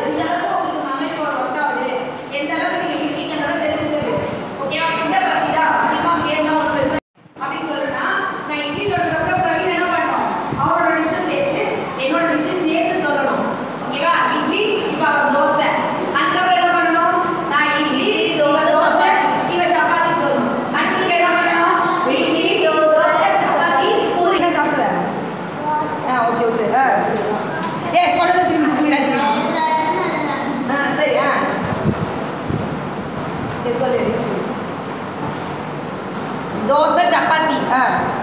எந்த அளவுக்கு உங்களுக்கு மெமரி பவர் ஒர்க் ஆகுது, எந்த அளவுக்கு நீங்க இருக்கீங்கன்றத தெரிஞ்சுக்கிறது. ஓகேவா? ஃபுட்டை பற்றி தான் அதிகமாக கேம்லாம் ஒரு பெருசு அப்படின்னு சொல்லுன்னா, நான் இட்லி சொல்றதுக்கப்புறம் பிரவீன் என்ன பண்ணணும், அவரோட டிஷ்ஷை சேர்த்து என்னோட டிஷ்ஷை சேர்த்து சொல்லணும். ஓகேவா? இட்லி, இப்போ அவர் தோசை, அதுக்கப்புறம் என்ன பண்ணணும், நான் இட்லி தோசை, இவ சப்பாத்தி சொல்லணும். அடுத்து என்ன பண்ணணும், இட்லி தோசை சப்பாத்தி பூரி. என்ன சாப்பிடுவேன்? Okay okay. சரி சொன்னதை திரும்பி சொல்லிடாதீங்க. சரி சரி சொல்லு. தோசை சப்பாத்தி